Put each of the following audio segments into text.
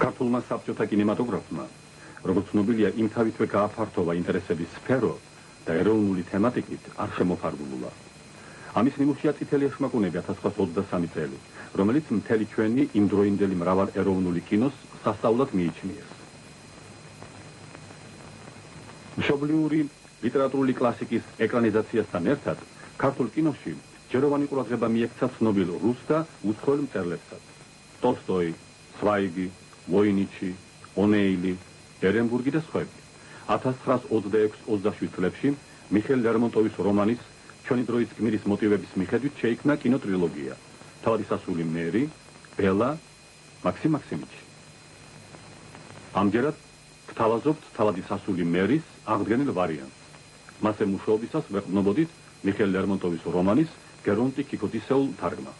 ქართულმა საბჭოთა კინემატოგრაფმა, როგორც ცნობილია, იმთავითვე გააფართოვა ინტერესების სფერო და ეროვნული თემატიკით არ შემოფარგლულა. ამის ნიმუშია წითელი ეშმაკუნები 1923 წელი, რომელიც მთელი ჩვენი იმდროინდელი მრავალ ეროვნული კინოს სასწაულად მიიჩნიეს. მშობლიური ლიტერატურული კლასიკის ეკრანიზაციასთან ერთად, ქართულ კინოში ჯეროვანი ყურადღება მიექცა ცნობილ რუს და უცხოელ მწერლებსაც. ტოლსტოი, ცვაიგი, ვოინიჩი, ონეილი, ერენბურგი და სხვები. 1926-27 წლებში მიხეილ ლერმონტოვის რომანის ჩვენი დროის გმირის მოტივების მიხედვით შეიქმნა კინოტრილოგია. თავადი სასული მერი, ბელა, მაქსიმ მაქსიმიჩი. ამჯერად გთავაზობთ თავადი სასული მერის აღდგენილ ვარიანტს. მასზე მუშაობისას ვეყრდნობოდით მიხეილ ლერმონტოვის რომანის გერონტი ქიქოთისეულ თარგმანს.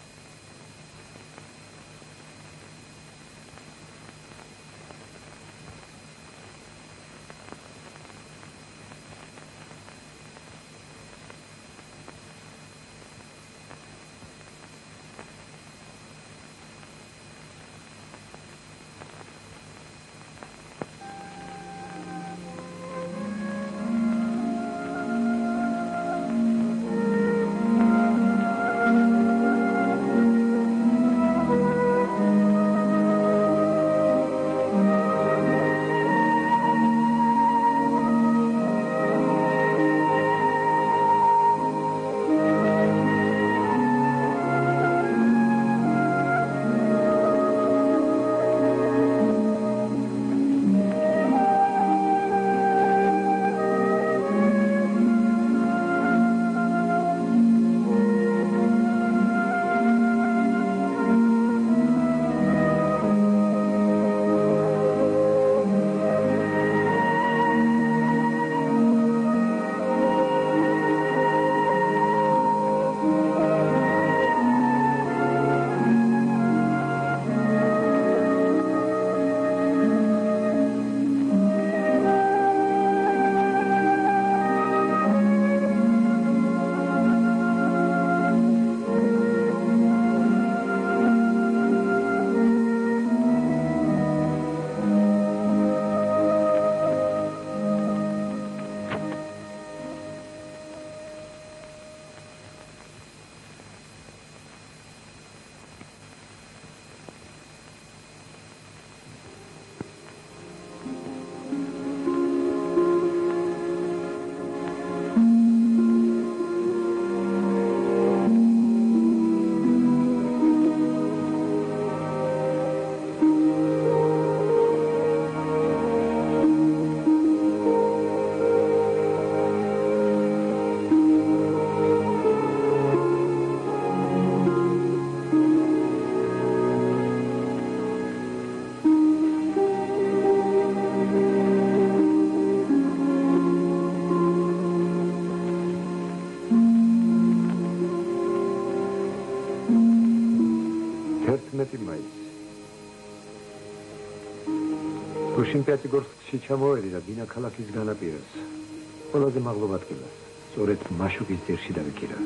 გუშინ პიატიგორსკში ჩამოვედი და ბინა ქალაქის განაპირას. ყველაზე მაღლობ ადგილას, სწორედ მაშუკის ძირში დავიკირავე.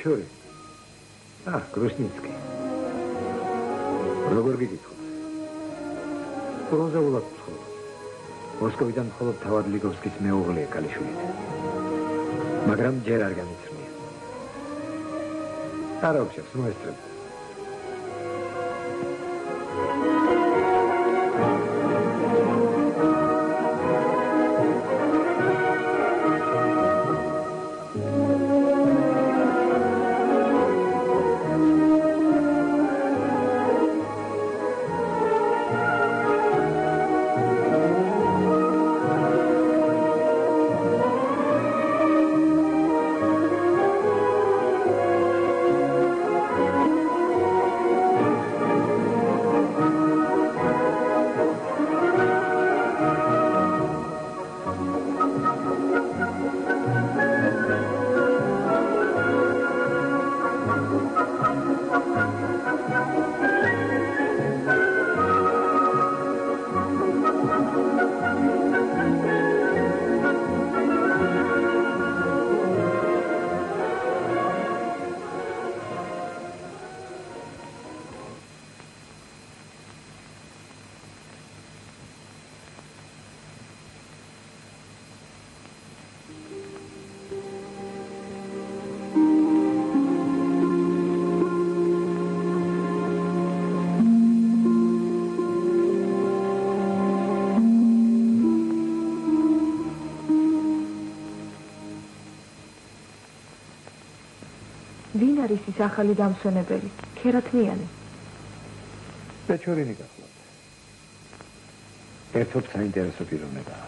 ბეჩორი. გრუშნიცკი. როგორ გიგიცხობ? პროზაულად ვთხოვ. მოსკოვიდან მხოლოდ თავად ლიგოვსკის მეუღლეა კალიშვილით. მაგრამ ჯერ არ განიცრნია. არა უჩევს, მოესწრებ. ვინ არის ის ახალი დამსვენებელი? ქერათმიანი. ბეჩორინი გახლავთ. ერთად საინტერესო პიროვნებაა.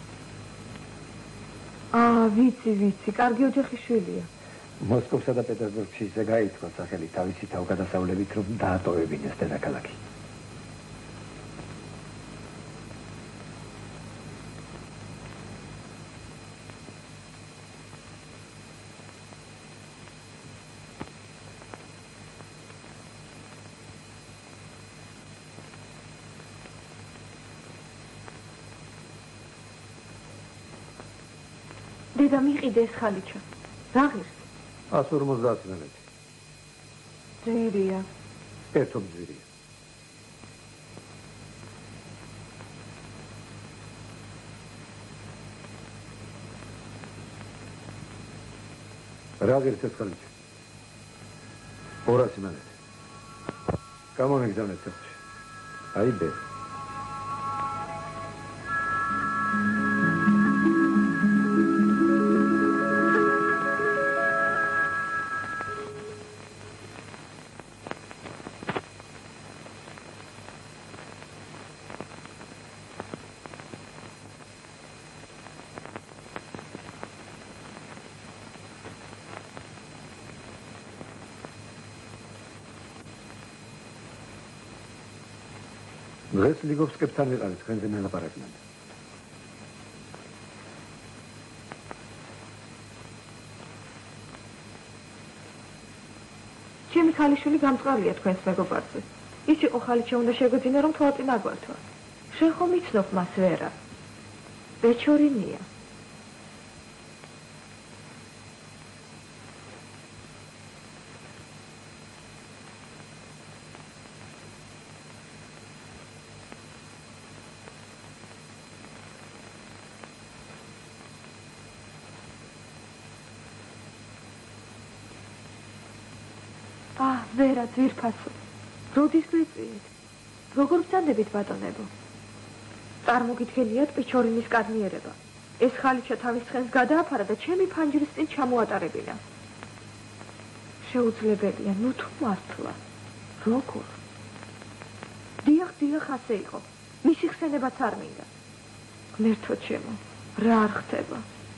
ვიცი, კარგი ოჯახის შვილია. მოსკოვსა და პეტერბურგში ისე გაითქვა სახელი თავისი თავგადასავლებით, რომ დაატოვებინეს დედაქალაქი. დედა მიყიდე ეს ხალიჩა. რა ღირს? 150 ლარი. ძვირია. ერთობ ძვირია. რა ღირს ეს ხალიჩა? 200 ლარი. გამომიგზავნეთ სახლში. აი ბე. დღეს ლიგოვსკებთან ვიყავით, თქვენზე მელაპარაკდნენ. ჩემი ქალიშვილი გამწყალია თქვენს მეგობარზე. ის იყო ხალიჩა უნდა შეგვეძინა, რომ თვალწინ აგვართვა. შენ ხომ იცნობ მას ვერა? ბეჩორინია. ვერა ძვირფასო. როდის გვიწვიეთ? როგორ ვწადებით ბატონებო? წარმოგიდგენიათ პეჩორინის კადნიერება. ეს ხალიჩა თავის ცხენს გადააფარა და ჩემი ფანჯრის წინ ჩამოატარებინა. შეუძლებელია, ნუ თუ მართლა. როგორ? დიახ, ასე იყო. მისი ხსენებაც არ მინდა. ღმერთო ჩემო, რა არ ხდება?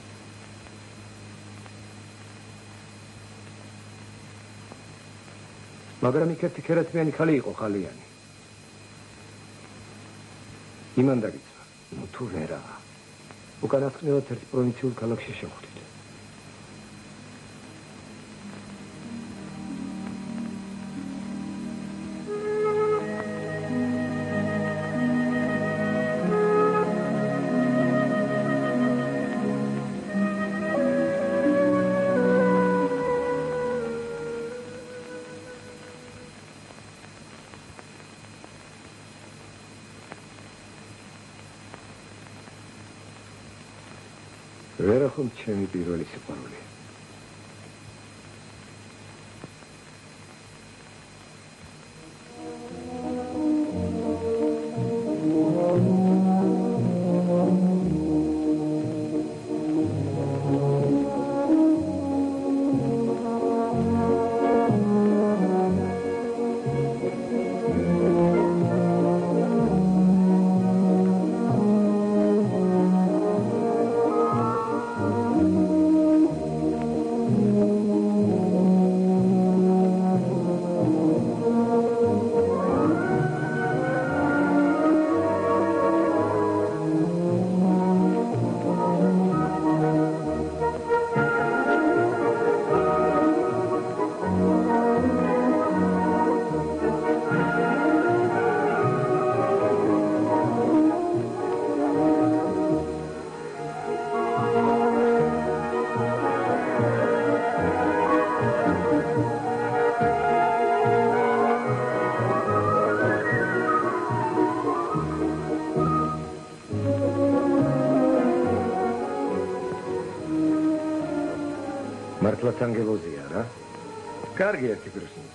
მაგრამ იქ ერთი ქერათმიანი ხალი იყო ხალიანი. იმან დაგიცვა. ნუ თუ ვერა. უკანასკნელად ერთ პროვინციულ ქალაქში შევხვდით. ვერა ხომ ჩემი პირველი სიყვარული. მართლაც ანგელოზია რა? კარგი ერთი პიროსნი.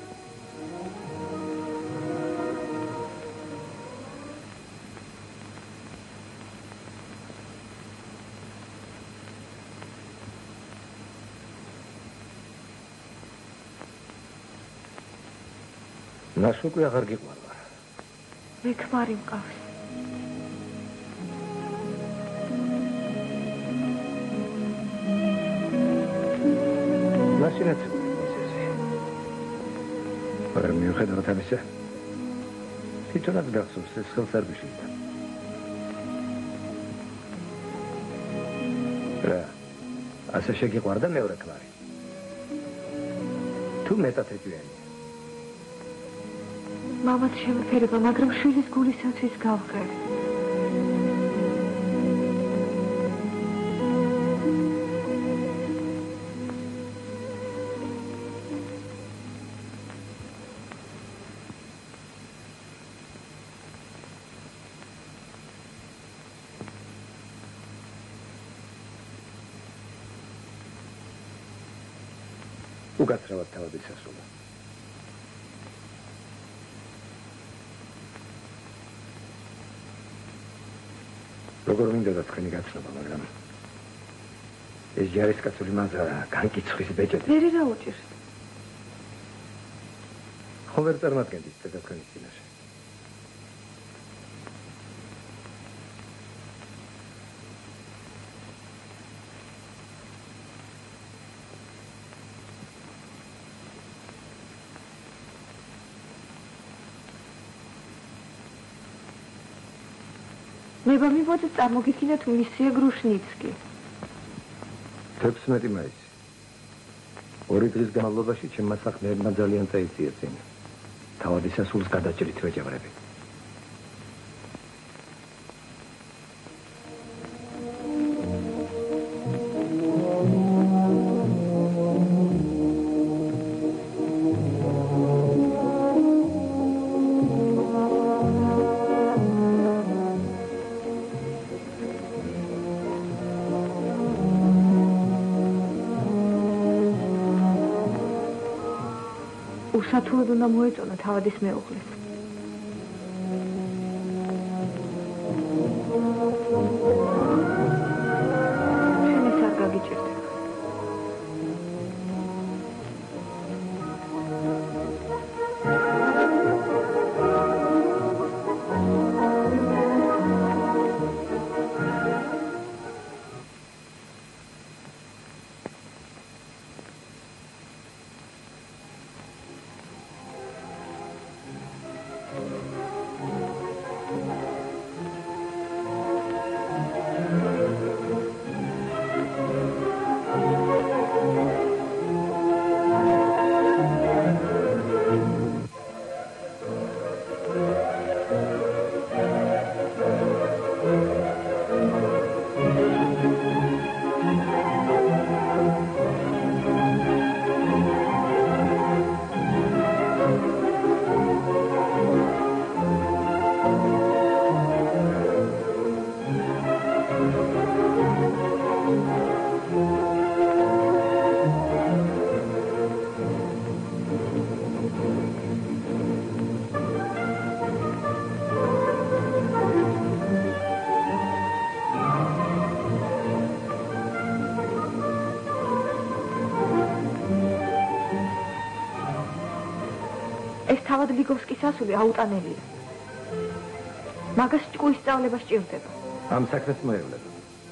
ნაშ უკვე აღარ გიყვარდა. მე ქმარი მყავს. ნაშინაც ისე. მაგრამ მიუხედავად ამისა, თვითონაც გახსოვს ეს ხელს არ გიშლიდა. რა, ასე შეგიყვარდა მეორე ქმარი? თუ მეტად ეჭვიანი. მამაც შემეფერება, მაგრამ შვილის გულისათვის გავყრე. უკაცრავად თავადი სასულა. როგორ მინდოდა თქვენი გაცნობა, მაგრამ ეს ჯარისკაცური მაზა განკიცხვის ბეჭედი. მერე რა უჭირს? ხო ვერ წარმატგენდით და თქვენის წინაშე. მე ვამიბოდეთ წარმოგიდგინეთ მისია გრუშნიცკი. 16 მაისი. 2 დღის განმავლობაში ჩემმა საქმეებმა ძალიან წაიწია წინ. თავადი სასულს გადაჭრით ვეჭევრები. უსათუოდ უნდა მოეწონა თავადის მეუღლეს. ჩვენის არ გაგიჭირდება. თავად ლიგოვსკის ასული აუტანელია. მაგას ჭკუის სწავლება სჭირდება. ამ საქმეს მოევლებ.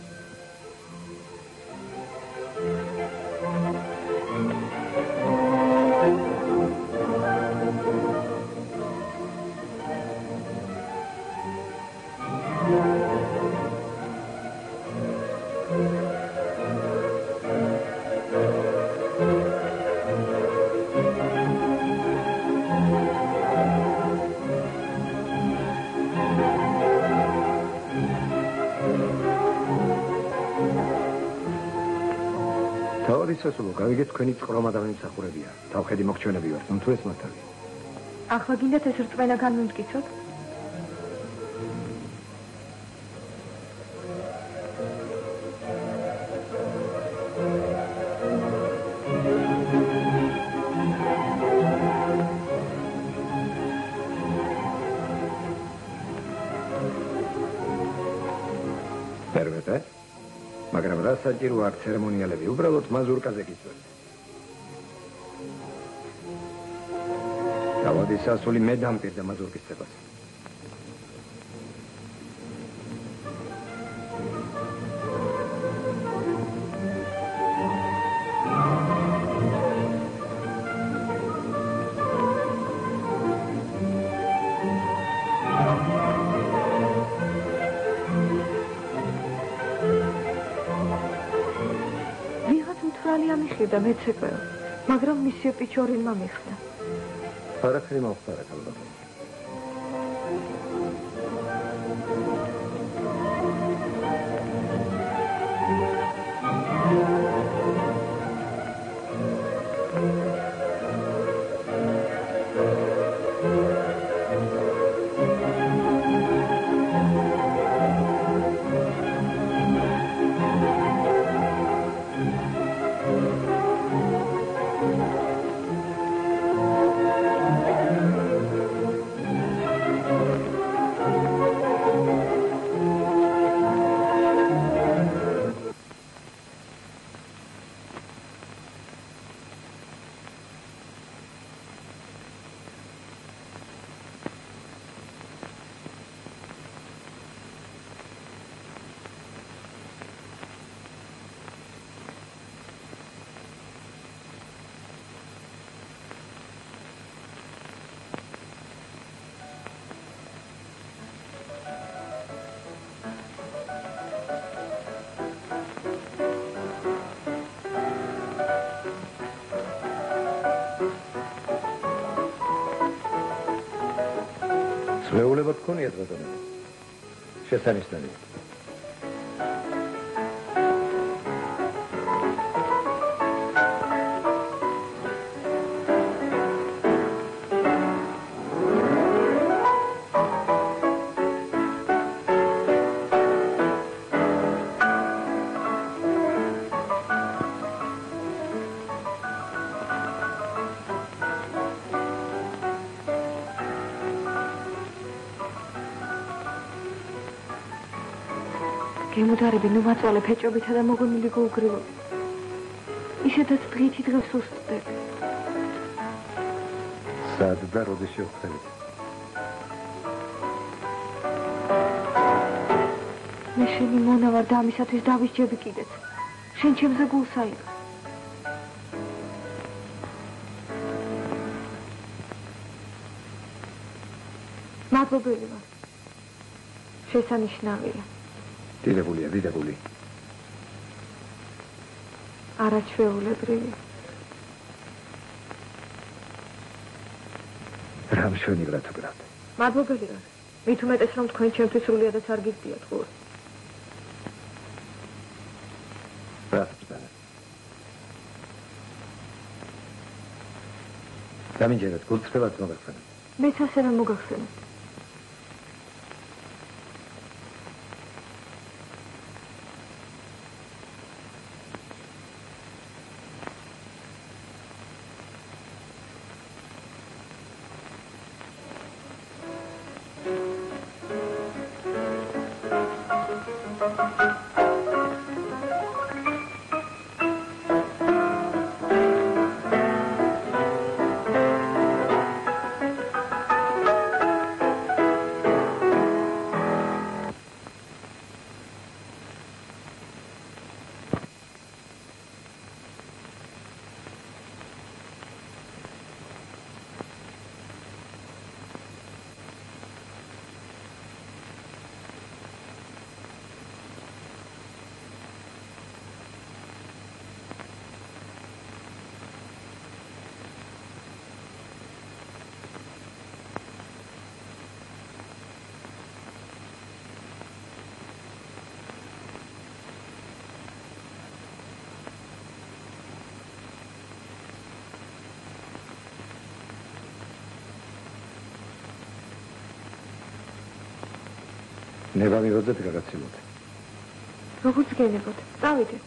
ისესულო გავიგეთ თქვენი წყრომა და მომსახურებია. თავხედი მოგჩვენები ვართ, თუ ეს მართალია. ახლა გინდათ ეს რწმენა განვიმტკიცოთ? პერვეტე? მაგრამ რა საჭირო აქვს ცერემონიალები? უბრალოდ მაზურკაზე გიწევთ. თავადის ასული მე დამპირდა მაზურკის წებას. და მეც ეკეო, მაგრამ მისიო პიჩორინმა მიხსნა. არაფერი მოხდა ალბათ. მეულებად გქონიათ ბატონო. შესანიშნავია. გემოდარები ნუ მაწვალე ფეჭობითა და მოგონილი გულგრილობი. ისედაც დღითი დღეს უსწრდები. სად და როდის შევხვდებით? მე შენი მონა ვარ და ამისათვის დავისჯები კიდეც. შენ ჩემზე გულს აიღე. მადლობელი ვარ. შესანიშნავია. დიდებულია, დიდებული. არაჩვეულებრივი. რა მშვენივრად ვგრავთ. მადლობელი ვარ. მით უმეტეს რომ თქვენ ჩემთვის სრულიადაც არ გიგდიათ ყურს. დამინჯერეთ, გულწრფელად მოგახსენეთ. მეც ასევე მოგახსენეთ. ნება მივოძეთ გაგაცილოთ. როგორც გენებოთ, წავიდეთ.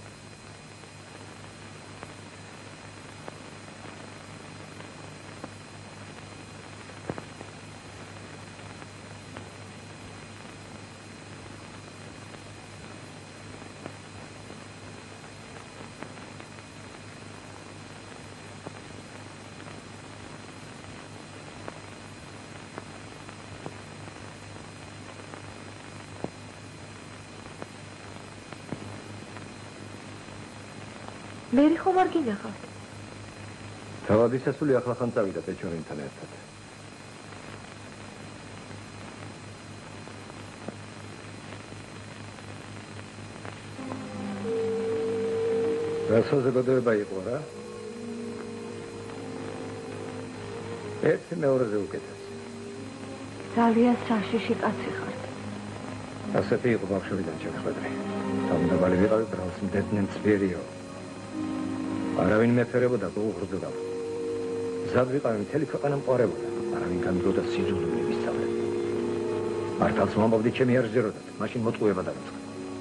მერი ხომ არ გინახავთ? თავადის სასული ახლახან წავიდა პეჩორინთან ერთად. რა საზოგადოება იყო რა? ერთი მეორეზე უკეთესი. ძალიან საშიში კაცი ხართ. ასეთი იყო ბავშვიდან ჩემხვედრი. თავმდაბალი ვიყავი ბრალს მდედნენ წვერიო. არავინ მეფერებოდა გუღრძოდა. ზად ვიყავი მთელი ქვეყანა მყარებოდა. არავინ განძოდა სიძულვილი ვისწავლები. მართალს მომობდი ჩემი არ ზეროდათ, მაშინ მოწყუება დამაწყდა.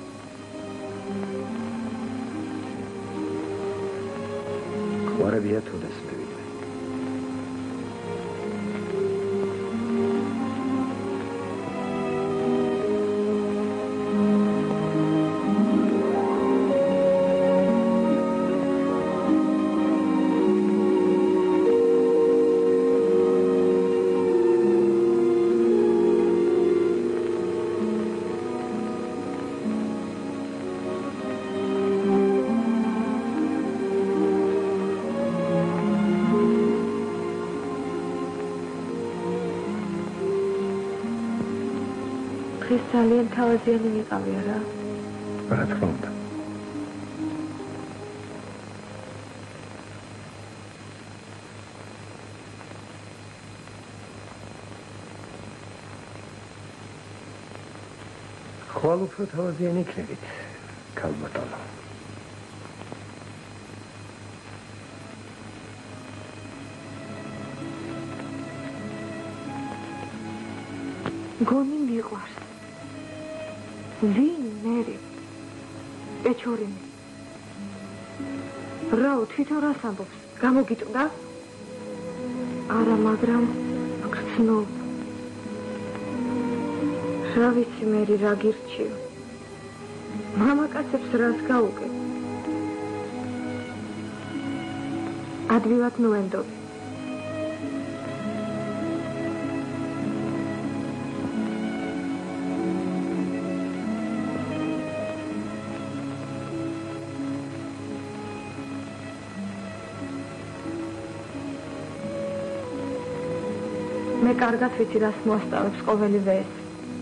ყვარებია თუ დას მევიდე. ეს ძალიან თავაზიანი ვიყავია რა. რა თქმა უნდა. ხვალ უფრო თავაზიანი იქნებით, ქალბატონო. გონი მიყვარს. ვინ მერი? პეჩორინი. რაო თვითონ რას ამბობს? გამოგიტყდა? არა, მაგრამ გრძნობ. რა ვიცი მერი რა გირჩიო. მამაკაცებს რას გაუგებ? ადვილად ნუენდობი. მე კარგად ვიცი რას მოასწავლებს ყოველივე ეს.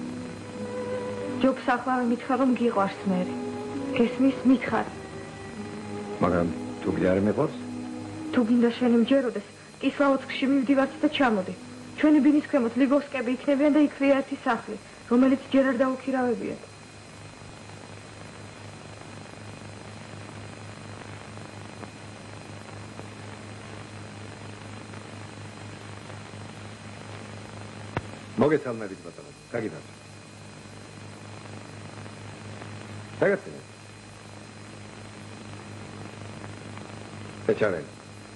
ჯობს ახლა მითხრა რომ გიყვარს მერი. გესმის მითხარ. მაგრამ თუ გინდა არ მეყვარს? თუ გინდა შენი მჯეროდეს, კისლაოცკში მივდივართ და ჩამოდი. ჩვენი ბინის ქვემოთ ლიგოვსკები იქნებიან და იქ ერთი სახლი, რომელიც ჯერ არ დაუქირავებიათ. მოგეცალმებით ბატონო, გაგიდათ. დაგაცინე. პეჩორინი.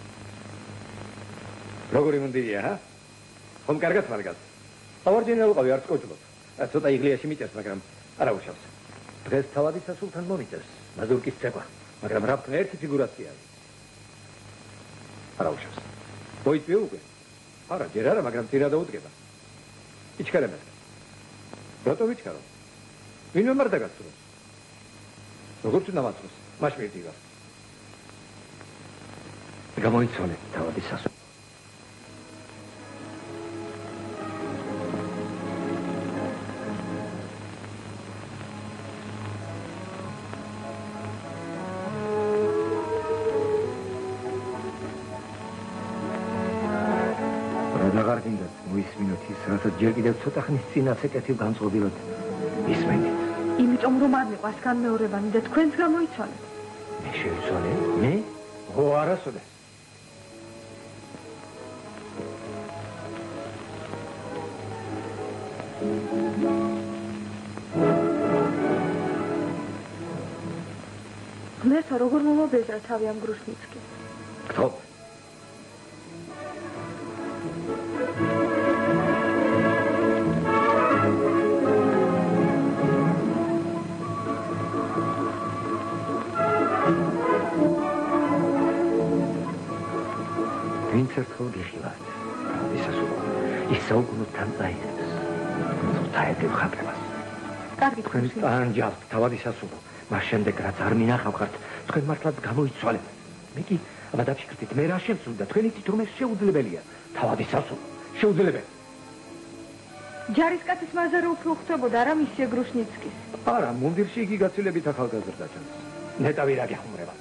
როგორი მუნდირია, ჰა? ხომ კარგად მარგად? ავარჯენი არ ვიყავი, არც კოჭლობ. ცოტა იღლიაში მიჭერს, მაგრამ არა უშავს. დღეს თავადის სასულთან მომიწევს, მაზურკის ცეკვა, მაგრამ რაფთო ერთი ფიგურაცია არის. არა უშავს. მოიწვიე უკვე? არა, ჯერ არა, მაგრამ წინა დაუდგება. იჩქარე მე. რატო ვიჩქარო? ვინ მომარ დაგაცროს? როგორც უნდა მაწროს? მაშ მივდივარ. გამოიცვალე თავადის სასულთან. რასაც ჯერ კიდევ ცოტა ხნის წინაც ეკეთილ განწყობილად ისმენით. იმიტომ რომ არ მიყვარს განმეორებანი და თქვენს გამოიცვალეთ. მე შევიცვალე? მე? ო, არასოდეს. ღმერთო, როგორ მომობეზრა თავი ამ გრუშნიცკი? გთხოვ. ვინც ერთხელ გიხილავთ, ისასულო, ის საუკუნოდ თან წაიღებს. სულთაები ხატრებას. კარგი თქვენ ტანჯავთ, თავად ისასულო. მას შემდეგ რაც არ მინახავხართ, თქვენ მართლაც გამოიცვალეთ. მე კი აბა დაფიქრდით, მე რა შემსრულდა, თქვენ იცით რომ ეს შეუძლებელია. თავად ისასულო, შეუძლებელი. ჯარისკაცის მაზარი უფრო ხდებოდა რა მისია გრუშნიცკის? არა, მუნდირში იგი გაცილებით ახალგაზრდა ჩანს. ნეტავი რა გეხუმრებათ.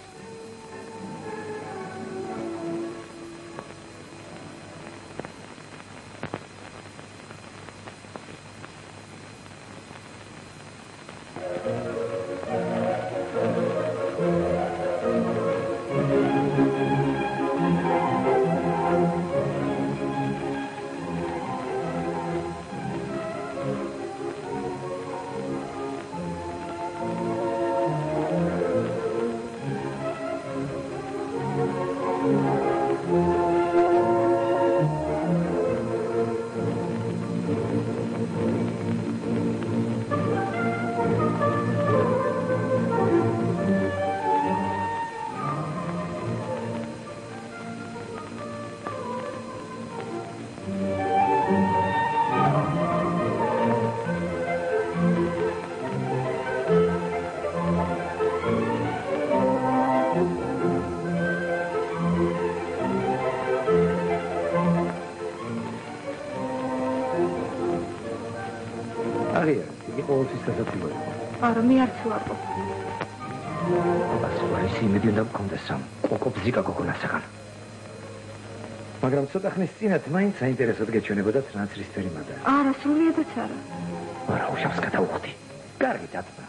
არა, მე არც ვარყო. აბას ვარის იმედი უნდა მქონდეს სამ კოკობზიკა გოგონასაგან. მაგრამ ცოტა ხნის წინათ მაინც საინტერესოდ გეჩვენებოდათ ნაცრისფერი მადარი. არა, სრულიადაც არა. არა, უშავს გადავუხდი. კარგი დაწვა.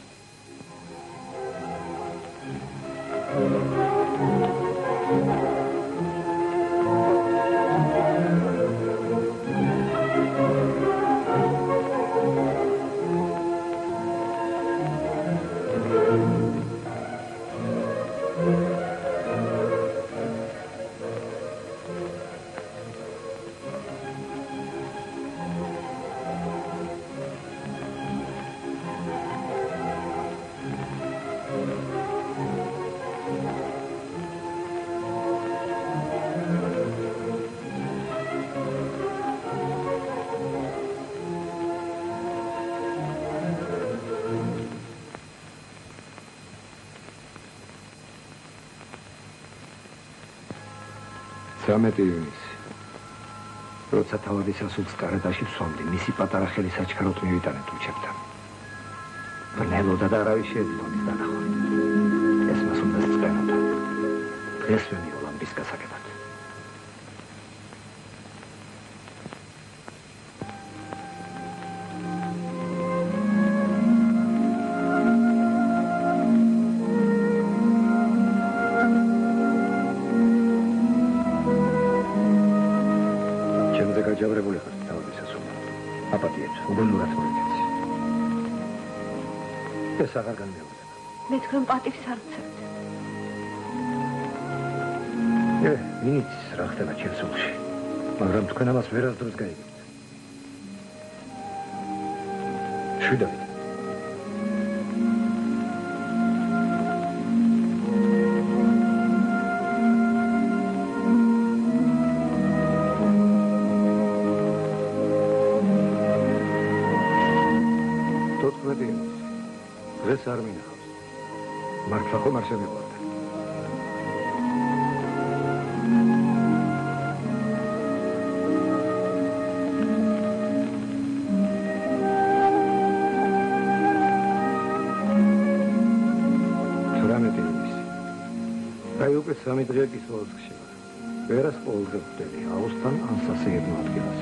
სამეტი ივნის. როცა თავადის ასულს კარადაში ვსვამდი, მისი პატარა ხელი საჩქაროდ მივიტანეთ უჩებთან. ბრნელოდა და არავის შეეძლო მის დანახვით. ეს მას უნდა სწყენოდა. დღეს ვემიოლა ამის გასაგებად. გაჯავრებული ხარ თავის ასულთან. აპატიებს, უგუნურად მოიწევს. ეს აღარ განმეორდება. მე თქვენ პატივს არ ვცემთ. ვინც რა ხდება ჩემს სულში. მაგრამ თქვენ ამას ვერასდროს გაიგებთ. შვიდობით. დღეს არ მინახავს. მართლა ხომ არ შემიყვარდა. თვრამეტი ივნის. აი უკვე 3 დღეა კისმაოს ხშირა. ვერას ყოველდღე ვხვდები აუსთან ან სასეირნო ადგილას.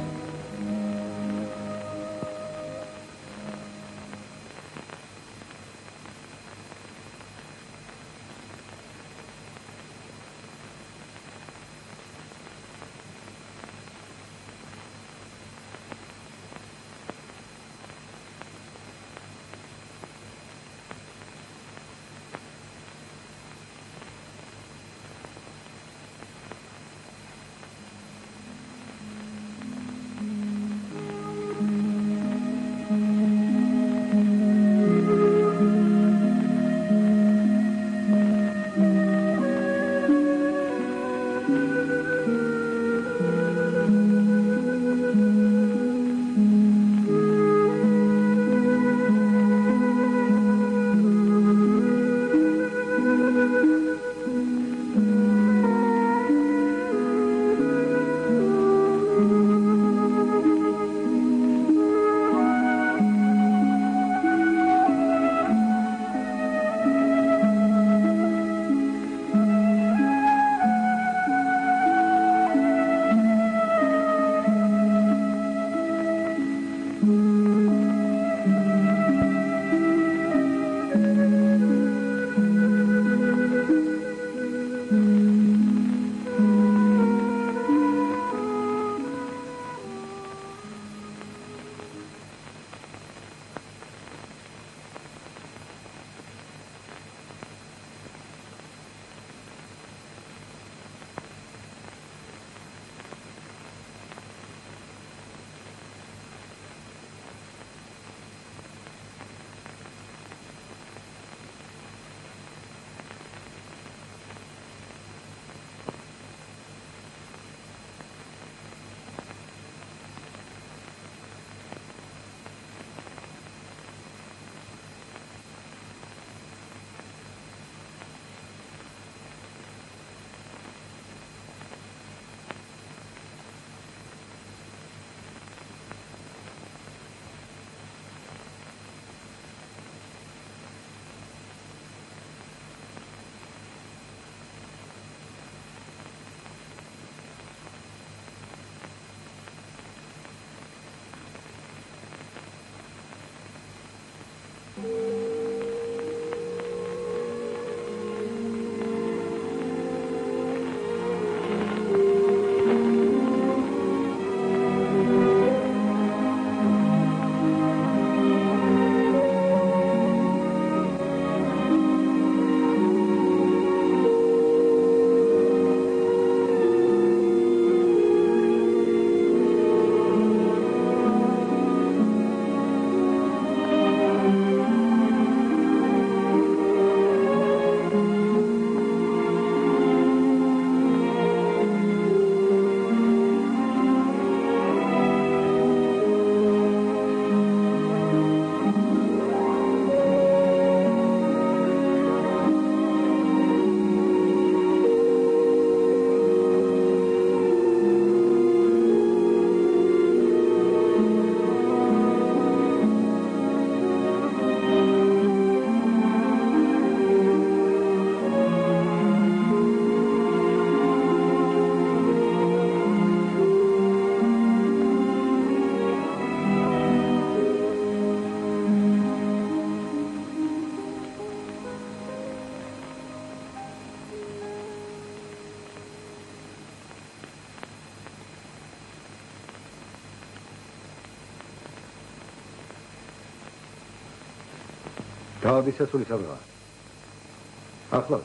თავადის სასული სადღაა? ახლავე.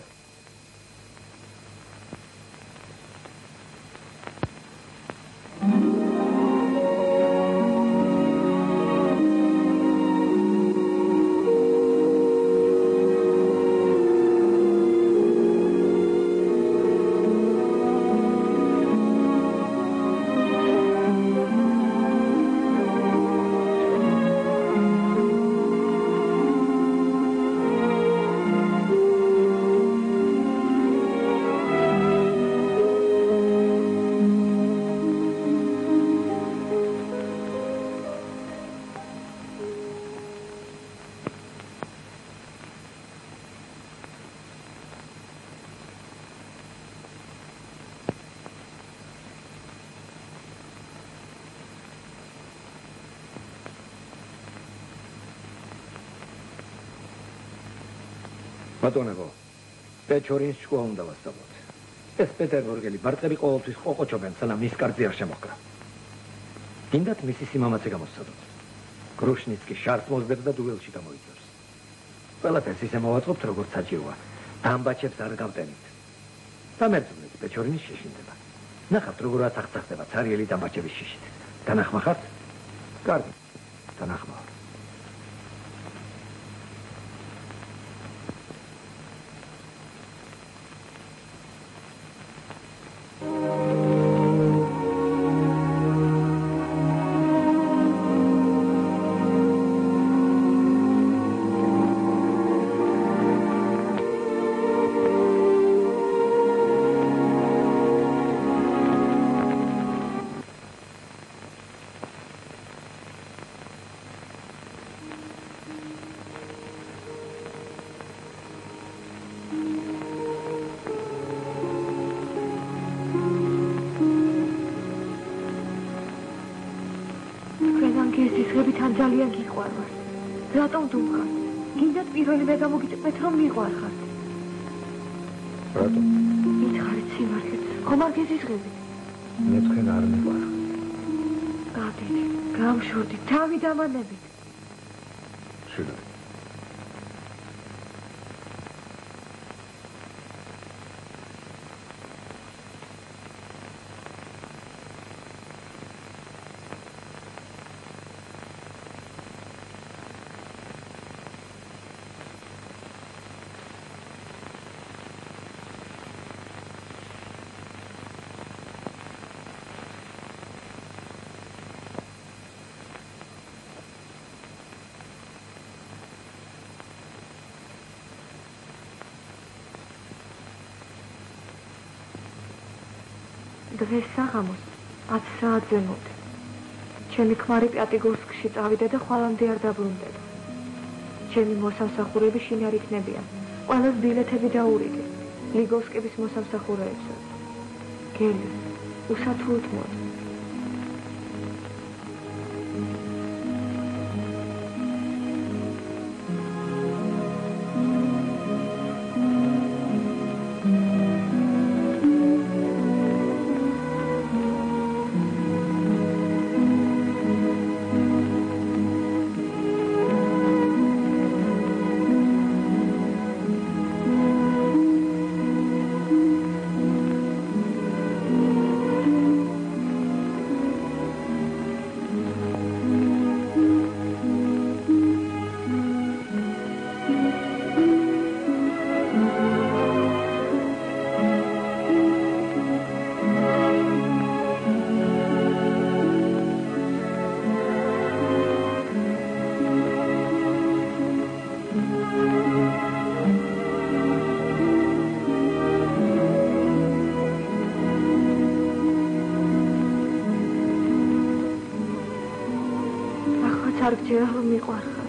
ბატონებო, პეჩორინს შკოლა უნდა ვასწავლოთ. ეს პეტერბურგელი ბარტები ყოველთვის ყოყოჩობენ, სანამ მის კარზე არ შემოხკრა. გინდათ მისი სიმამაცე გამოსცადოთ. გრუშნიცკი შარს მოძებს და დუელში გამოიწევს. ყველაფერს ისე მოვაწყობთ, როგორც საჭიროა. დამბაჩებს არ გავტენით. დამერძვნეთ პეჩორინის შეშინდება. ნახავთ, როგორ აწახწახდება ცარიელი დამბაჩების შიშით. განახმახართ? კარგი. განახმახ. ძალიან გიყვარვარ. რატომ დუმხარ? გინდათ პირველივე გამოგიწევთ რომ მიყვარხართ. რატომ? მითხარით სიმართლე. ხომ არ გეზიზღებით? მე თქვენ არ მიყვარხარ. გადით, გამშორდით, თავი დამანებით. შულა. დღეს საღამოს 10 საათზე მოდი. ჩემი ქმარი პიატიგორსკში წავიდა და ხვალამდე არ დაბრუნდება. ჩემი მოსამსახურეები შინ არ იქნებიან. ყველას ბილეთები დაურიგე. ლიგოვსკების მოსამსახურეებსაც. გელი, უსათუოდ მოდი. არ გჯერა რომ მიყვარხარ.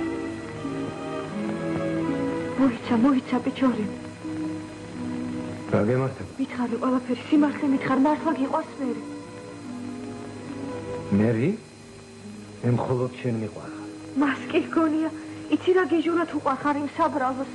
მოიცა პიჩორი. რა გემართებ? მითხარი ყველაფერი სიმართლე მითხარ, მართლა გიყვარს მერი. მერი? მე მხოლოდ შენ მიყვარხარ. მას კი გონია, იცი რა გეჟურად უყვარხარ იმ საბრალოს.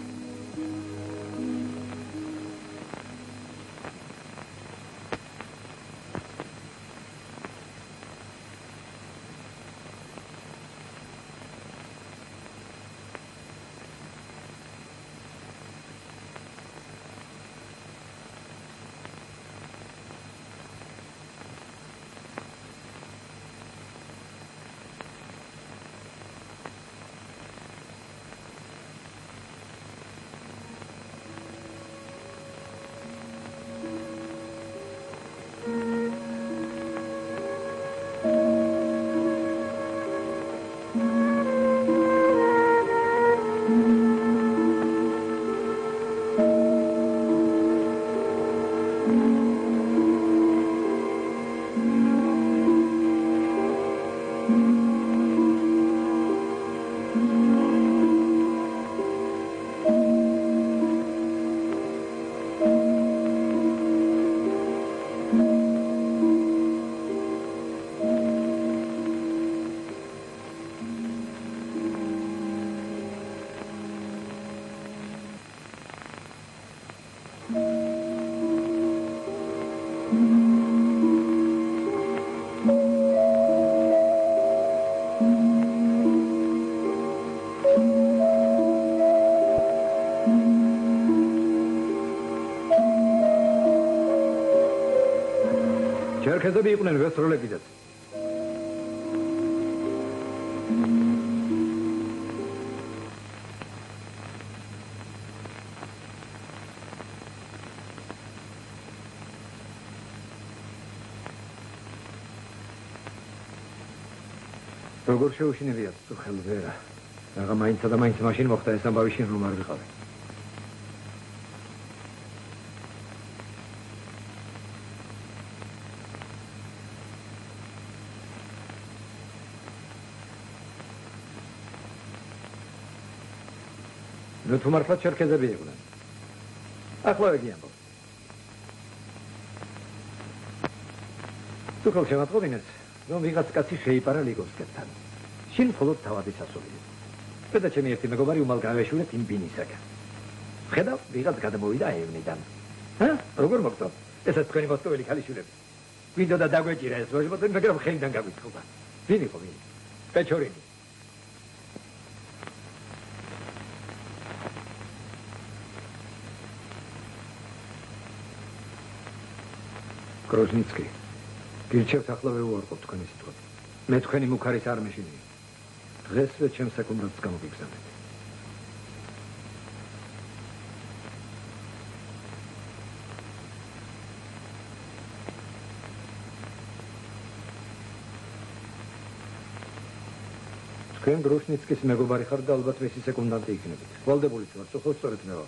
ჩერქეზები იყვნენ ვესროლებიდაც. როგორ შეუშინებიათ თუ ხელვერა? რაღა მაინცა და მაინც მაშინ მოხდა ეს ამბავი შინ რომ არ ვიყავი. ნუ თუ მართლა ჩერქეზები იყვნენ. ახლა ეგიამბო. თუ ხელ შემატყობინეთ, რომ ვიღაც კაცი შეიპარა ლიგოვსკეთთან. შინ მხოლოდ თავადის ასული. და ჩემი ერთი მეგობარი უმალ გავეშურეთ იმ ბინისაგან. ხედავ, ვიღაც გადამოვიდა ევნიდან. როგორ მოგწო? ესეც თქვენი მოსტოველი ქალიშვილები. გვინდოდა დაგვეჭირა ეს როჟბოთი, მაგრამ ხელიდან გაგვიწყობა. ვინ იყო ვინ? პეჩორინი. გროზნიცკი. გირჩევთ ახლა ვეუარყოფ თქვენი სიტყვა. მე თქვენი მუქარის არ მეშინია. დღესვე ჩემს სეკუნდათს გამოგიგზავნეთ. თქვენ გროზნიცკის მეგობარი ხარ და ალბათ მისი სეკუნდანტი იქნებით. ვალდებულიც ვარ, ხო სწორედ მე ვარ.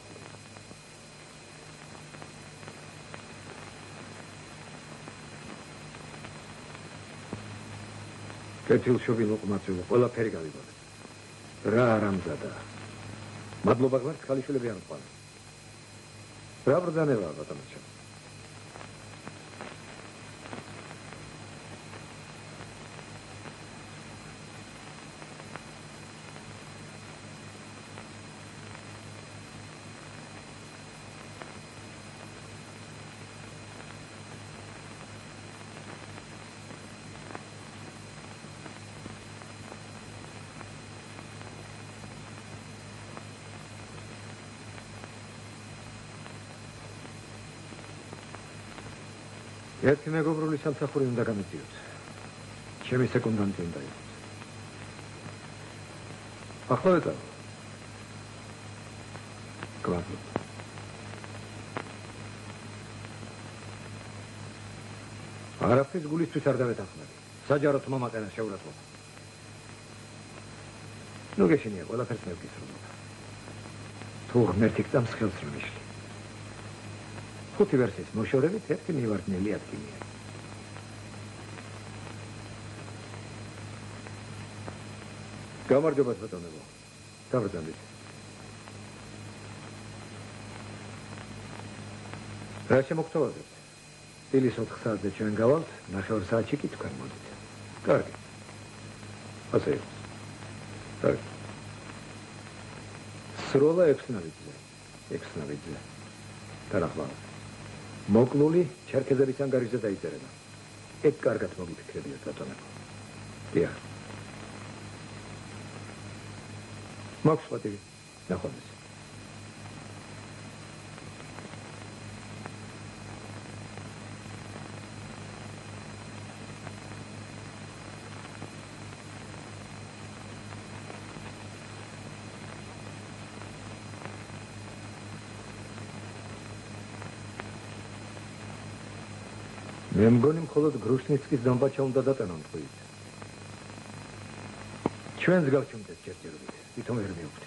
კეთილშობილ უყმაწვილო, ყველაფერი გავიგონებ. რა არამზადა. მადლობა გვართ, ქალიშვილები არ მყავს. რა ბრძანებაა, ბატონო. ერთი მეგობრული სამსახური უნდა გამიწიოთ. ჩემი სეკუნდანტი უნდა იყოს. ახლა ვეწავ. გვაქვს. არაფრის გულისთვის არ დავეთანხმები. საჯაროდ მომაყენა შეურაცხყოფა. ნუ გეშინია, ყველაფერს მე ვგისროლებ. თუ ღმერთი გწამს ხელს რომ იშლი. ხუთი ვერსიის მოშორებით ერთი მივარდნელი ადგილია. გამარჯობა ბატონო. დავრძანდით. რა შემოგთავაზებთ? დილის 4 საათზე ჩვენ გავალთ, 9 საათში კი თქვენ მოდით. კარგი. ასე იყოს. კარგი. სროლა 6 ნავიძე. 6 ნავიძე. თანახმად. მოკლული ჩერქეზების ანგარიშზე დაიწერება. ეგ კარგად მოგიფიქრებიათ, ბატონო. დიახ. მაქვს პატივი. ნახვამდის. მე მგონი მხოლოდ გრუშნიცკის დამბაჩა უნდა დატანონ თქვით. ჩვენს გავჩუმდეთ ჯერჯერობით, ვითომ ვერ მივხვდით.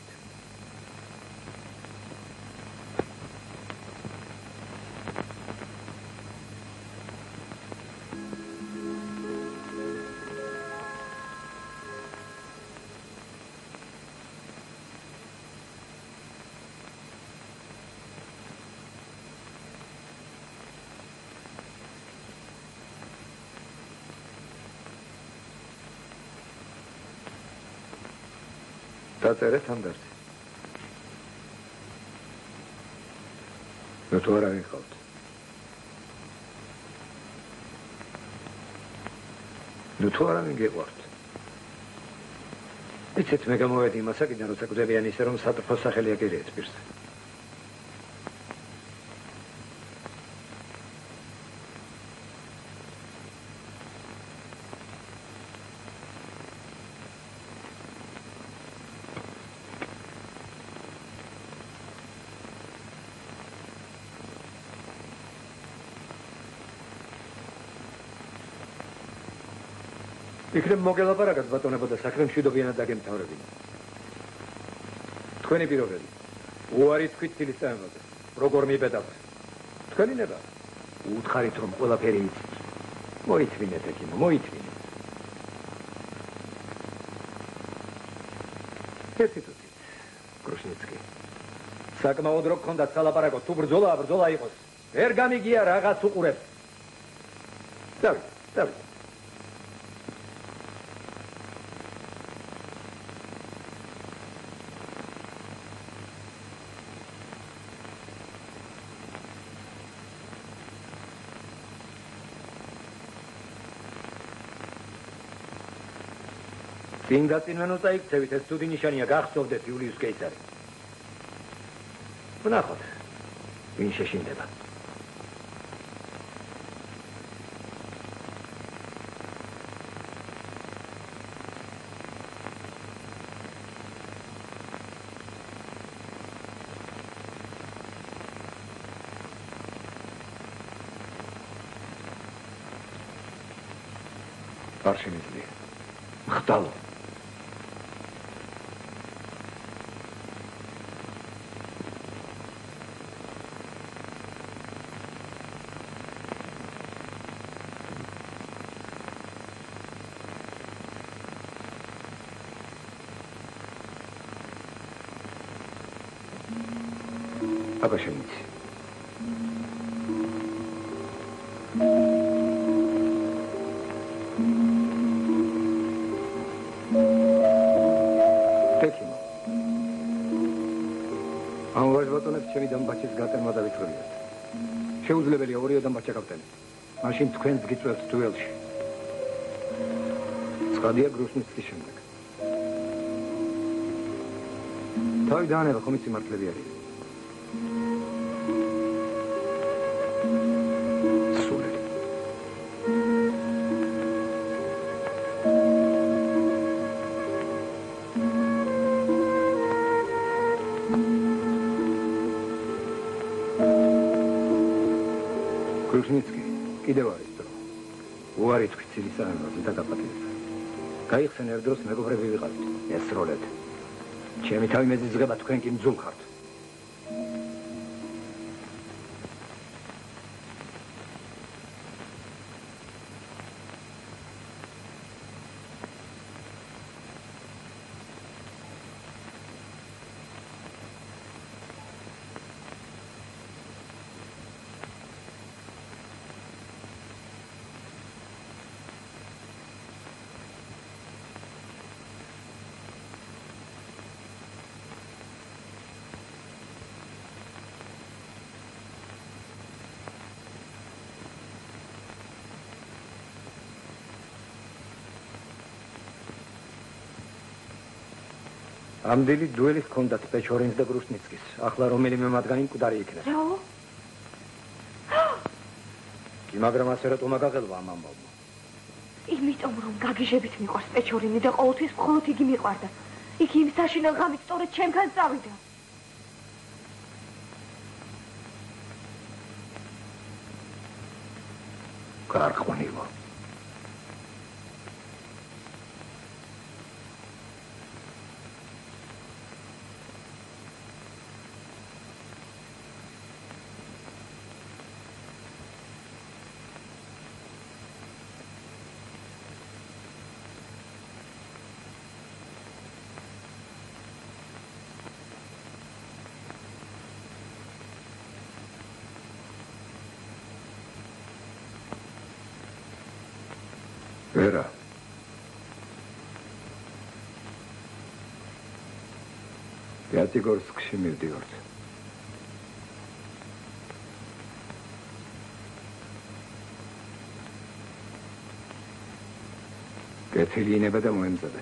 დაწერეთ ამ გარს. ნუ თუ არა ვიყავთ. ნუ თუ არა მიგეყვართ. იცით მე გამოვედი იმ ასაკიდან, როცა გვდებიან ისე, რომ სატრფოს სახელი აკირიეთ პირზე. იქნებ მოგელაპარაკოთ ბატონებო და საქმე მშვიდობიანად დაგემთავრებინა. თქვენი პირობები. უარი თქვით დილის წამებაზე. როგორ მიბედავთ? თქვენი ნება. უთხარით რომ ყველაფერი იცით. მოითმინეთ ეკიმო, მოითმინეთ. ერთი თუთი. გრუშნიცკი. საკმაოდ რო გქონდათ სალაპარაკო, თუ ბრძოლა იყოს. ვერ გამიგია რაღაც უყურებთ. დავით. წინ გაწინვენოთ და იქცევით, ეს ცუდი ნიშანია, გახსოვდეთ იულიუს კეისარი. ვნახოთ, ვინ შეშინდება. არ შემიძლია. ხდალო. აბაშენიცი. ეკიმო. ამ ვაჟბატონებს ჩემი დამბაჩის გატენმა დავიწყებიათ. შეუძლებელია ორი დამბაჩა გავტენოთ. მაშინ თქვენს გიწვევთ დუელში. ცხადია გრუშნიცკის შემდეგ. თავი დაანება ხომ იცი მართლები არის. გრუშნიცკი, კიდევ არის დრო. უარი თქვით ცილის სამეფოზე და დაპატიმრეთ. გაიხსენ ერთ დროს მეგობრები ვიყავით. ესროლეთ. ჩემი თავი მეზიზღება, თქვენ კი მძულ ხართ. ამდელი დუელი ჰქონდათ პეჩორინს და გრუშნიცკის. ახლა რომელიმე მათგანი მკვდარი იქნება. რაო? კი, მაგრამ ასე რატომ აგაღელვა ამ ამბავმა? იმიტომ რომ გაგიჟებით მიყვარს პეჩორინი და ყოველთვის მხოლოდ იგი მიყვარდა. იგი იმ საშინელ ღამით სწორედ ჩემთან წავიდა. გარყვანილო. ვერა. პიატიგორსკში მივდივართ. კეთილი ინება და მოემზადე.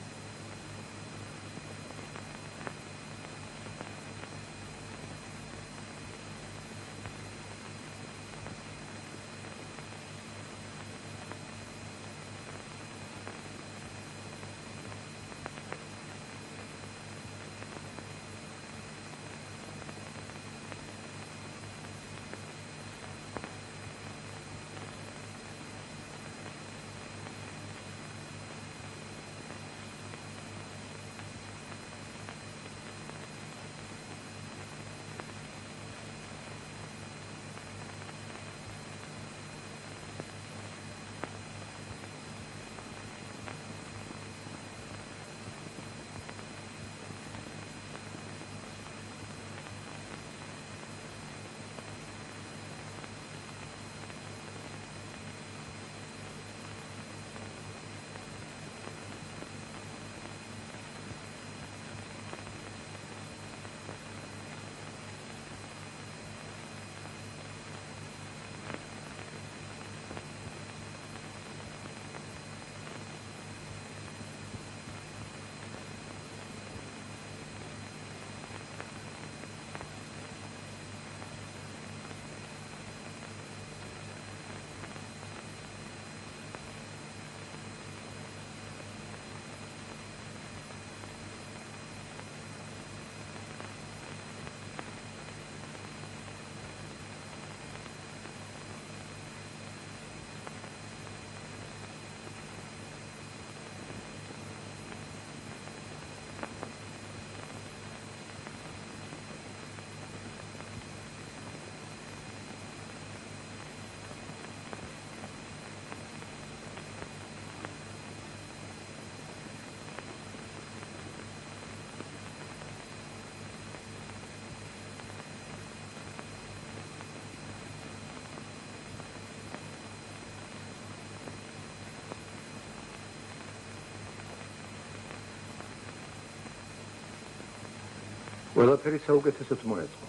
ყველაფერი საუკეთესოდ მოეწყო.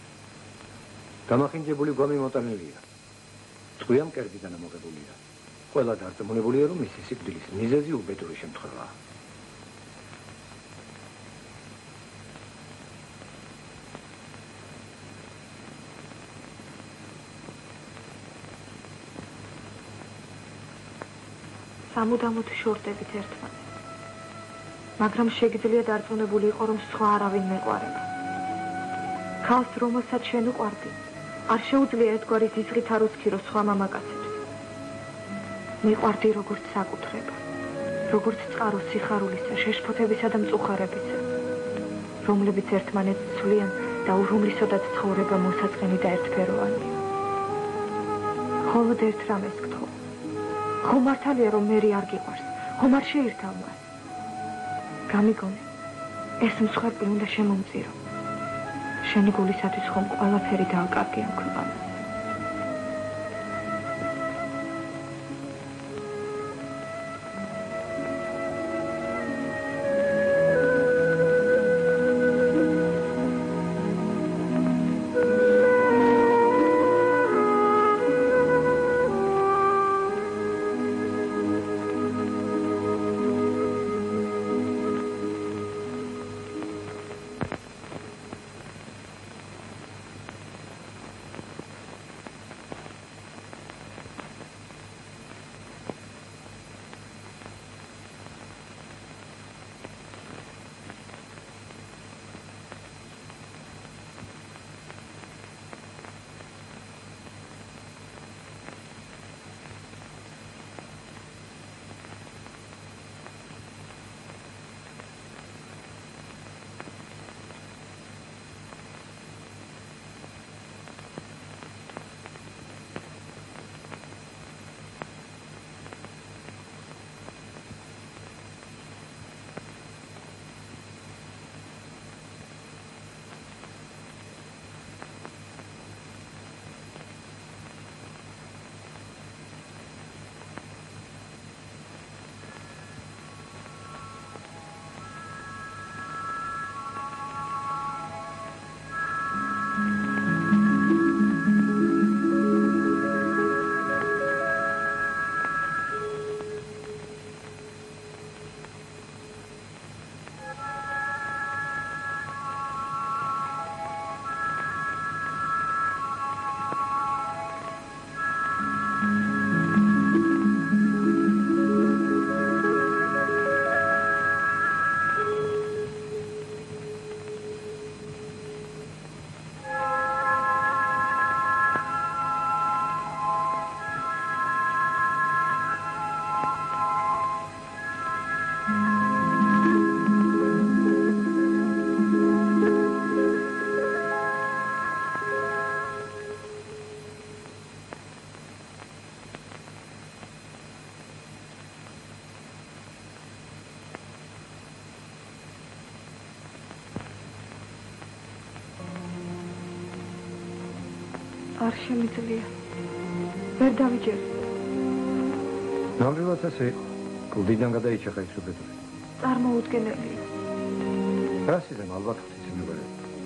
დამახინჯებული გვამი მოტანილია. წვია მკერდიდან ამოღებულია. ყველა დარწმუნებულია, რომ მისი სიკვდილის მიზეზი უბედური შემთხვევაა. სამუდამოდ შორტებით ერთმანეთს. მაგრამ შეგიძლია დარწმუნებული იყო, რომ სხვა არავინ მეყვარება. ქალს, რომელსაც შენ უყვარდი, არ შეუძლია ერთგვარი ზიზღით არ უცქირო სხვა მამაკაცებს. მიყვარდი როგორც საკუთრება, როგორც წყარო სიხარულისა, შეშფოთებისა და მწუხარებისა, რომლებიც ერთმანეთს ცვლიან და რომლისოდაც ცხოვრება მოსაწყენი და ერთფეროვანია. მხოლოდ ერთ რამეს გთხოვ. ხომ მართალია, რომ მერი არ გიყვარს, ხომ არ შეირთავ მას? გამიგონე, ეს მსხვერპლი უნდა შემომწირო. შენი გულისათვის ხომ ყველაფერი დააკარგე ამ ქვეყანას. არ შემიძლია. ვერ დავიჯერე. ნამდვილად ასე იყო. კლდიდან გადაიჭახა ის უბედური. წარმოუდგენელია. რა სიზემ ალბათ ღვთისმებელია.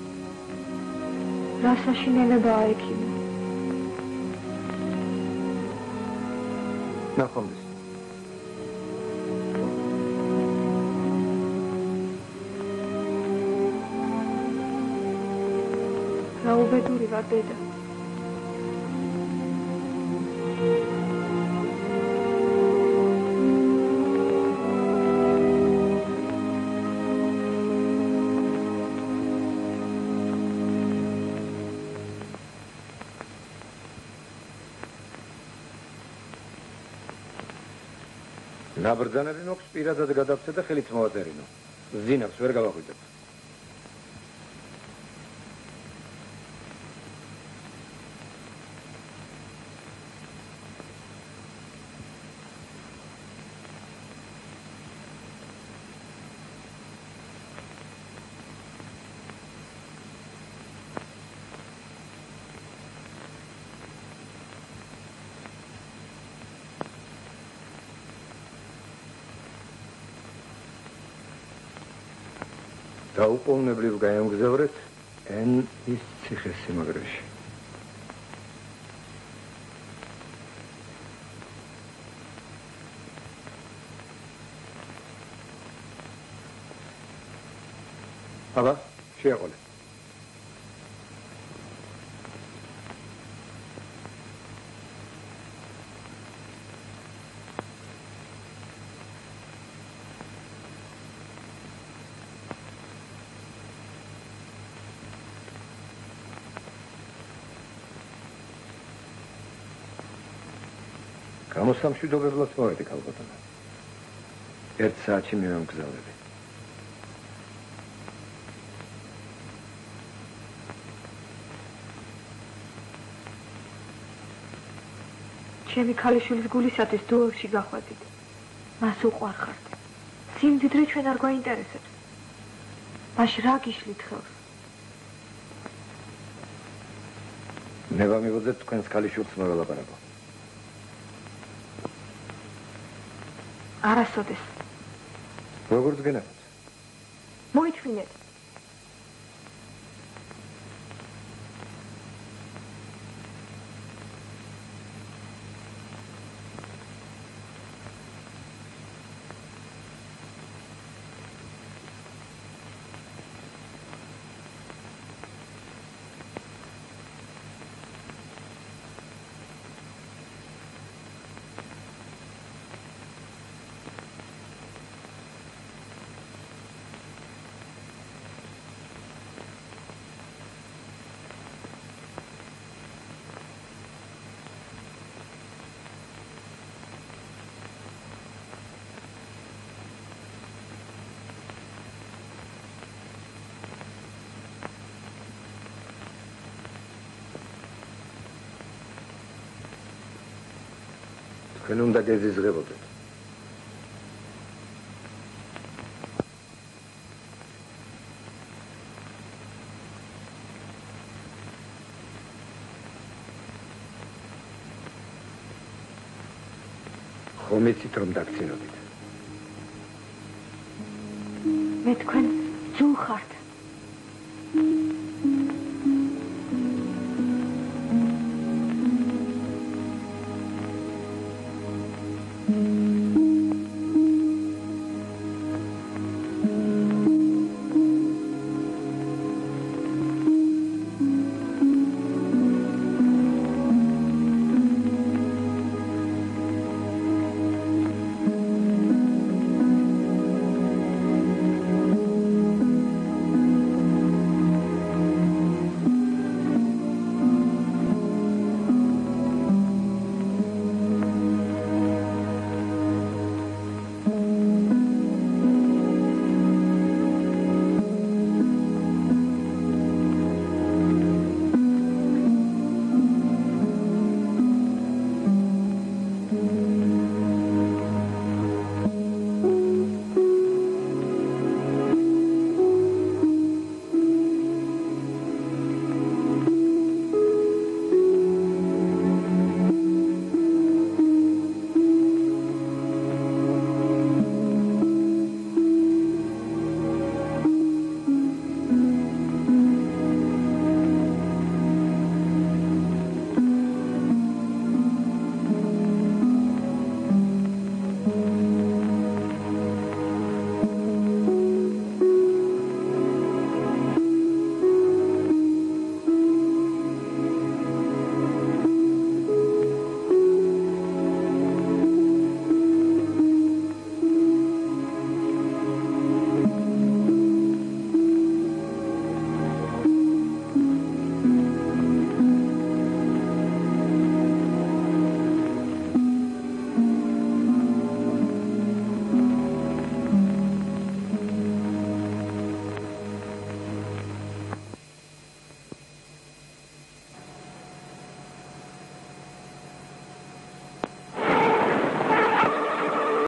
რა საშინელებაა ექიმი. ნახვამდის. რა უბედური ვარ დედა. ნაბრძანები მოქვს პირადად გადავწე და ხელით მოვაწერინო. ზინავს ვერ გავაღვიძებ. დაუყოვნებლივ გაემგზავრეთ ის ციხესიმაგრეში. აბა, შეაყოლე. გამოსამშვიდობებლად მოვედი ქალბატონო. 1 საათში მივამგზავრები. ჩემი ქალიშვილის გულისათვის დუელში გახვედით. მას უყვარხართ. სიმდიდრე ჩვენ არ გვაინტერესებს. მაშ რა გიშლით ხელს? მე ვამიღოძებ თქვენს ქალიშვილს მოველაპარაკო. არასოდეს. როგორც გენახოთ. მოითმინეთ. თქვენ უნდა გეზიზღებოდეთ. ხომ იცით რომ დაგცინოდით? მე თქვენ ძულ ხართ.